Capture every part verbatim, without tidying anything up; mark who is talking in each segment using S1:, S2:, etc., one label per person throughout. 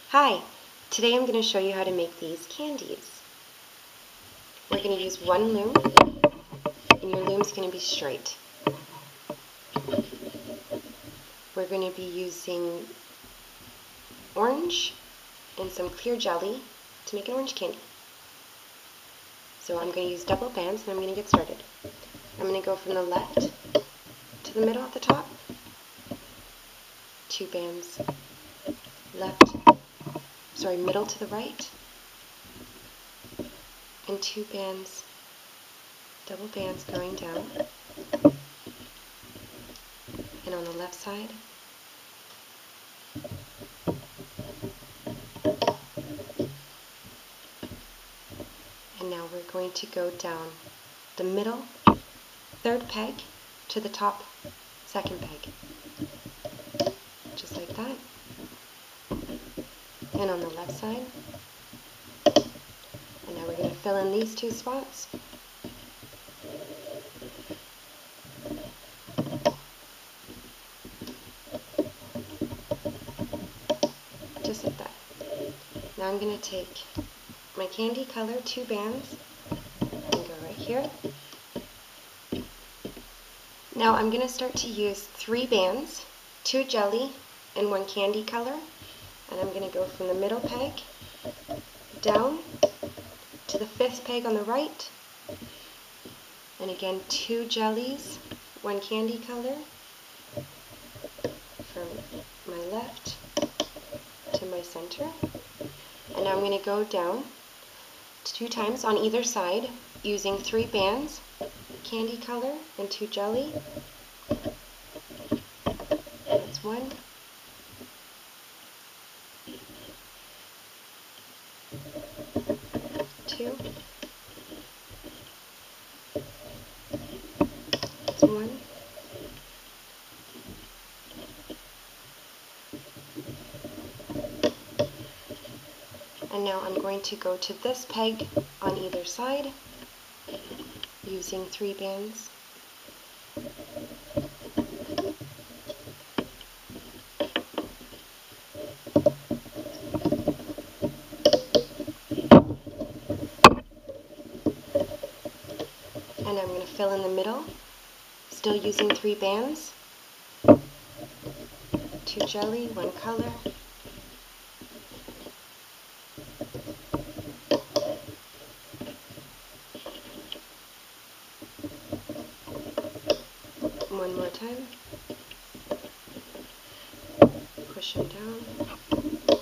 S1: Hi, today I'm going to show you how to make these candies. We're going to use one loom, and your loom's going to be straight. We're going to be using orange and some clear jelly to make an orange candy. So I'm going to use double bands, and I'm going to get started. I'm going to go from the left to the middle at the top, two bands, left, sorry, middle to the right, and two bands, double bands going down, and on the left side, and now we're going to go down the middle third peg to the top second peg, just like that, and on the left side, and now we're going to fill in these two spots, just like that. Now I'm going to take my candy color, two bands, and go right here. Now I'm going to start to use three bands, two jelly, and one candy color, and I'm going to go from the middle peg down to the fifth peg on the right, and again two jellies, one candy color, from my left to my center, and now I'm going to go down two times on either side using three bands, candy color, and two jelly. That's one. Two. That's one. And now I'm going to go to this peg on either side using three bands. And I'm going to fill in the middle, still using three bands, two jelly, one color, one more time, push them down.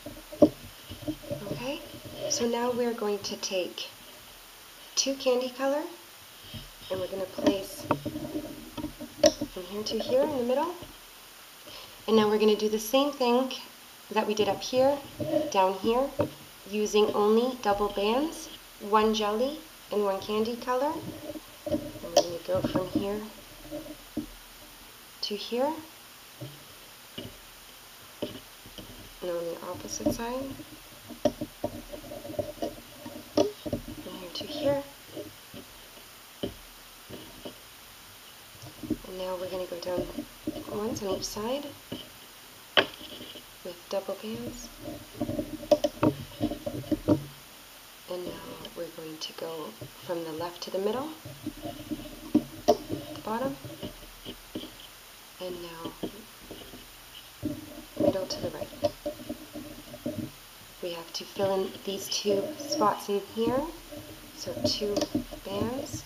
S1: Okay, so now we're going to take two candy color, and we're going to place from here to here in the middle. And now we're going to do the same thing that we did up here, down here, using only double bands, one jelly and one candy color. And we're going to go from here to here, and on the opposite side, from here to here. And now we're going to go down once on each side with double bands. And now we're going to go from the left to the middle, the bottom, and now middle to the right. We have to fill in these two spots in here, so two bands.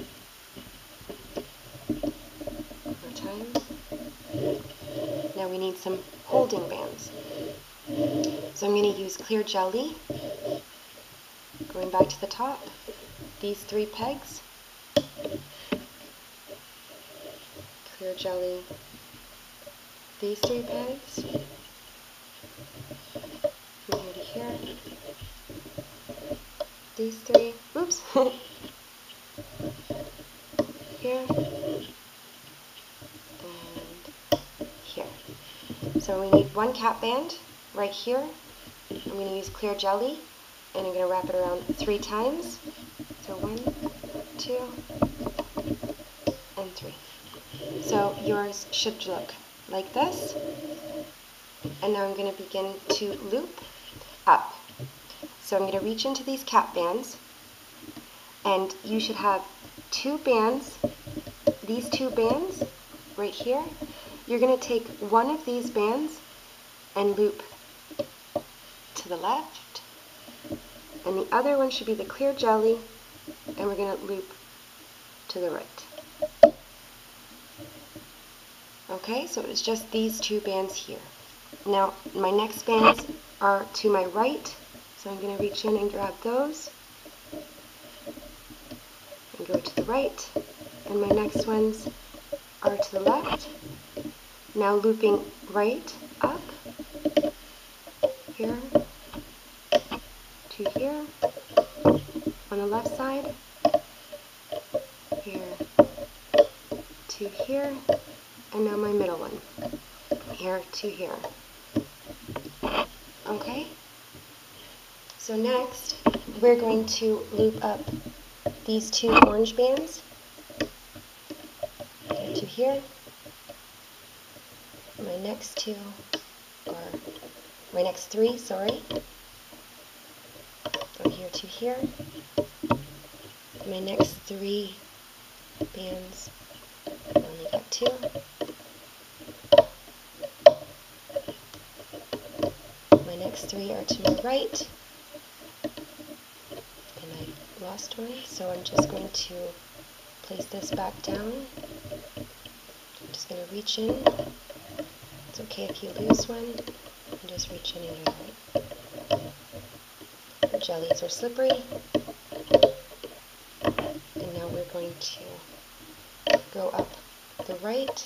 S1: One more time. Now we need some holding bands. So I'm going to use clear jelly, going back to the top, these three pegs, clear jelly, these three pegs, from here to here, these three, oops, here, and here. So we need one cap band right here. I'm going to use clear jelly, and I'm going to wrap it around three times. So one, two, and three. So yours should look like this. And now I'm going to begin to loop up. So I'm going to reach into these cap bands, and you should have two bands, these two bands right here. You're going to take one of these bands and loop to the left, and the other one should be the clear jelly, and we're going to loop to the right. Okay, so it's just these two bands here. Now my next bands are to my right, so I'm going to reach in and grab those and go to the right, and my next ones are to the left. Now looping right up, here, to here, on the left side, here, to here, and now my middle one, here to here. Okay? So next, we're going to loop up these two orange bands, here to here. My next two, or my next three, sorry, go here to here. My next three bands, I only got two. My next three are to my right, and I lost one, so I'm just going to place this back down. I'm just going to reach in. It's okay if you lose one, and just reach in and grab it. The jellies are slippery, and now we're going to go up the right,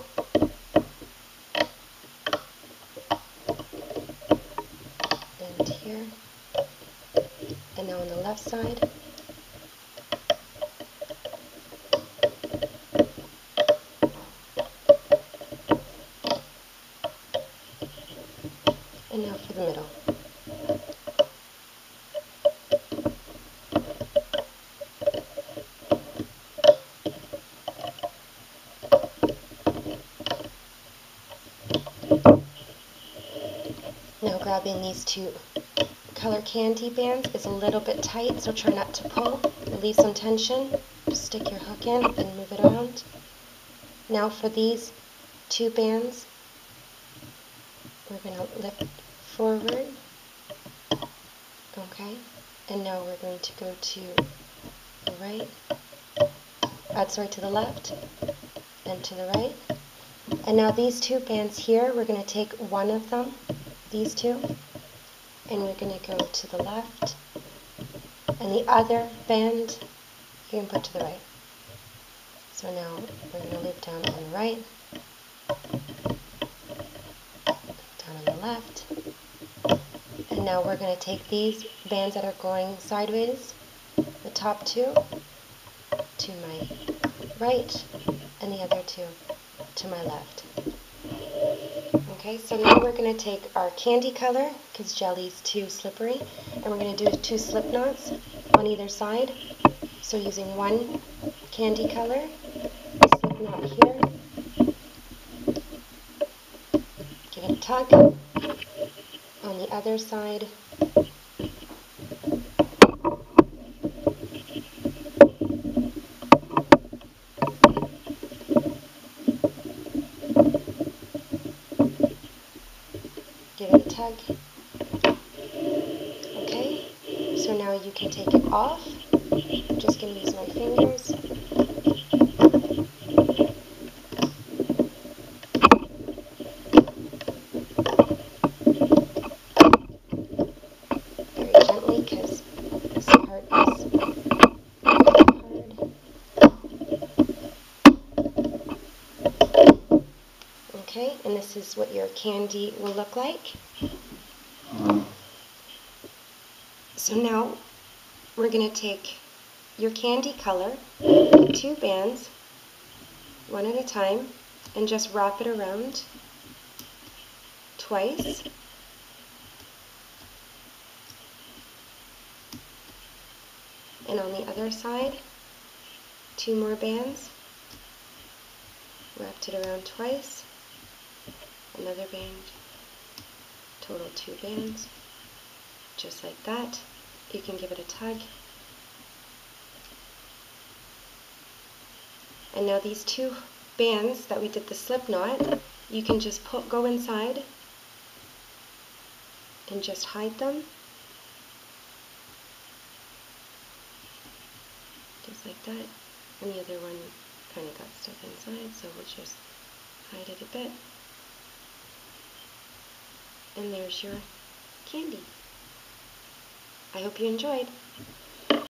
S1: and here, and now on the left side. And now for the middle. Now grabbing these two color candy bands is a little bit tight, so try not to pull. Release some tension. Just stick your hook in and move it around. Now for these two bands, we're going to lift forward. Okay, and now we're going to go to the right, uh, sorry, to the left, and to the right. And now these two bands here, we're going to take one of them, these two, and we're going to go to the left, and the other band you can put to the right. So now we're going to loop down on the right, down on the left, and now we're going to take these bands that are going sideways, the top two, to my right, and the other two to my left. Okay, so now we're going to take our candy color, because jelly's too slippery, and we're going to do two slip knots on either side. So using one candy color, a slip knot here, give it a tug. On the other side, give it a tug. Okay, so now you can take it off. I'm just going to use my fingers. Very gently, because this part is hard. Okay, and this is what your candy will look like. So now we're going to take your candy color, two bands, one at a time, and just wrap it around twice. And on the other side, two more bands, wrapped it around twice, another band, total two bands, just like that. You can give it a tug. And now these two bands that we did the slip knot, you can just put, go inside and just hide them. Just like that. And the other one kind of got stuck inside, so we'll just hide it a bit. And there's your candy. I hope you enjoyed.